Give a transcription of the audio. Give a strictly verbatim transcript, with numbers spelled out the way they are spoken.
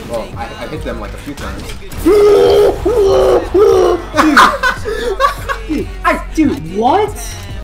Well, I, I hit them like a few times. Dude, I, dude, what?